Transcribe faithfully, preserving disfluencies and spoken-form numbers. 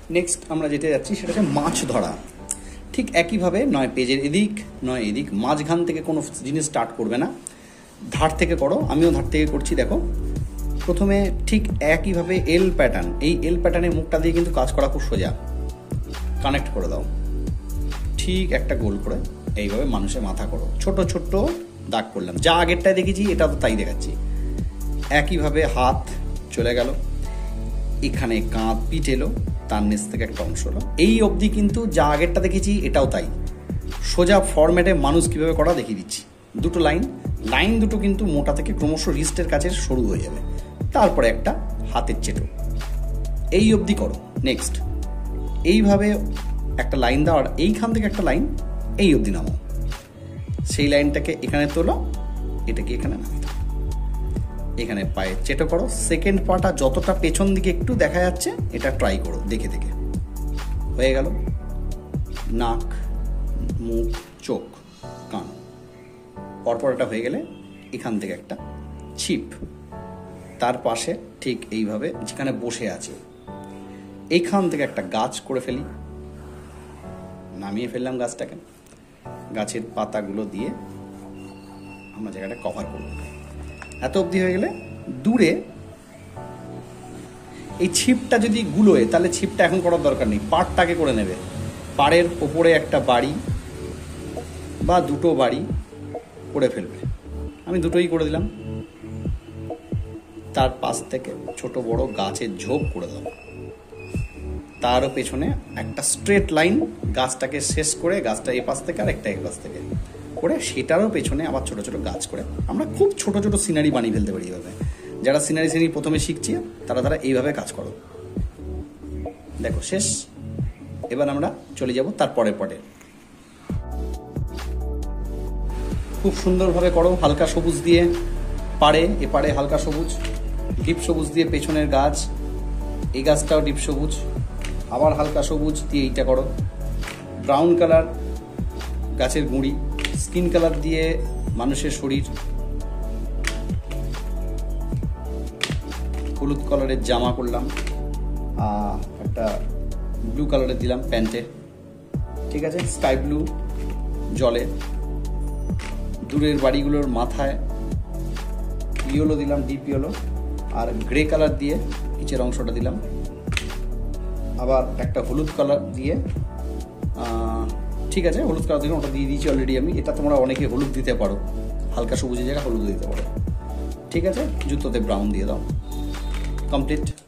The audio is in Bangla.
নেক্সট আমরা যেতে যাচ্ছি সেটা হচ্ছে মাছ ধরা। ঠিক একইভাবে নয় পেজের এদিক নয় এদিক, মাঝখান থেকে কোনো জিনিস স্টার্ট করবে না, ধার থেকে করো। আমিও ধার থেকে করছি। দেখো প্রথমে ঠিক একইভাবে এল প্যাটার্ন, এই এল প্যাটার্নের মুখটা দিয়ে কিন্তু কাজ করা খুব সোজা। কানেক্ট করে দাও, ঠিক একটা গোল করে এইভাবে মানুষের মাথা করো, ছোট ছোট দাগ করলাম। যা আগেরটায় দেখেছি এটা তো তাই দেখাচ্ছি। একইভাবে হাত চলে গেল, এখানে কাঁধ পিঠ এলো, তার নিচ থেকে একটা অংশ হলো। এই অবধি কিন্তু যা আগেরটা দেখেছি এটাও তাই। সোজা ফরম্যাটে মানুষ কীভাবে করা দেখিয়ে দিচ্ছি। দুটো লাইন, লাইন দুটো কিন্তু মোটা থেকে ক্রমশ রিস্টের কাছে সরু হয়ে যাবে। তারপরে একটা হাতের চেটো, এই অবধি করো। নেক্সট এইভাবে একটা লাইন দাও, আর এইখান থেকে একটা লাইন এই অবধি নামো। সেই লাইনটাকে এখানে তোলো, এটাকে এখানে নামিয়ে দাও। এখানে পায়ে চেটো করো। সেকেন্ড পাটা যতটা পেছন দিকে একটু দেখা যাচ্ছে এটা ট্রাই করো দেখে দেখে। হয়ে গেল নাক, মুখ, চোখ, কান। পরপর এটা হয়ে গেলে এখান থেকে একটা ছিপ, তার পাশে ঠিক এইভাবে যেখানে বসে আছে এইখান থেকে একটা গাছ করে ফেলি। নামিয়ে ফেললাম গাছটাকে। গাছের পাতাগুলো দিয়ে আমরা জায়গাটা কভার করব। এত অবধি হয়ে গেলে দূরে এই ছিপটা যদি গুলোয়, তাহলে ছিপটা এখন করার দরকার নেই, পাড়টাকে করে নেবে। পাড়ের ওপরে একটা বাড়ি বা দুটো বাড়ি করে ফেলবে। আমি দুটোই করে দিলাম। তার পাশ থেকে ছোট বড় গাছের ঝোপ করে দাও। তারও পেছনে একটা স্ট্রেট লাইন, গাছটাকে শেষ করে, গাছটা এই পাশ থেকে আর একটা এই পাশ থেকে করে, সেটারও পেছনে আবার ছোট ছোট গাছ করে আমরা খুব ছোট ছোট সিনারি বানিয়ে ফেলতে পারি। এইভাবে যারা সিনারি সিনারি প্রথমে শিখছি তারা তারা এইভাবে কাজ করো। দেখো শেষ। এবার আমরা চলে যাব তার পরের পরে। খুব সুন্দরভাবে করো, হালকা সবুজ দিয়ে পাড়ে, এপারে হালকা সবুজ, ডিপ সবুজ দিয়ে পেছনের গাছ, এই গাছটাও ডিপ সবুজ, আবার হালকা সবুজ দিয়ে এইটা করো। ব্রাউন কালার গাছের গুঁড়ি, স্কিন কালার দিয়ে মানুষের শরীর, হলুদ কালারের জামা করলাম, একটা ব্লু কালারের দিলাম প্যান্টে, ঠিক আছে, স্কাই ব্লু জলে, দূরের বাড়িগুলোর মাথায় ইয়েলো দিলাম, ডিপ ইয়েলো, আর গ্রে কালার দিয়ে নিচের অংশটা দিলাম। আবার একটা হলুদ কালার দিয়ে, ঠিক আছে হলুদ কালার দিলাম, ওটা দিয়ে দিয়েছি অলরেডি আমি। এটা তোমরা অনেকে হলুদ দিতে পারো, হালকা সবুজের জায়গায় হলুদ দিতে পারো, ঠিক আছে। জুতোতে ব্রাউন দিয়ে দাও। কমপ্লিট।